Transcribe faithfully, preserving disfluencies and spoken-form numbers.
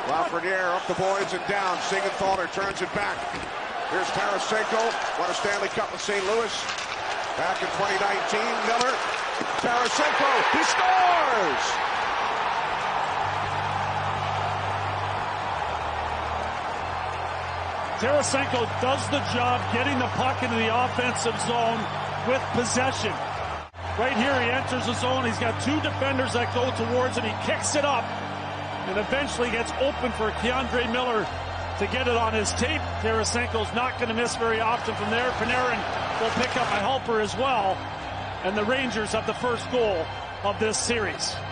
Lafreniere up the boards and down. Siegenthaler turns it back. Here's Tarasenko. Won a Stanley Cup with Saint Louis. Back in twenty nineteen, Miller. Tarasenko, he scores! Tarasenko does the job getting the puck into the offensive zone with possession. Right here, he enters the zone. He's got two defenders that go towards him. He kicks it up and eventually gets open for Keandre Miller to get it on his tape. Tarasenko's not going to miss very often from there. Panarin will pick up a helper as well. And the Rangers have the first goal of this series.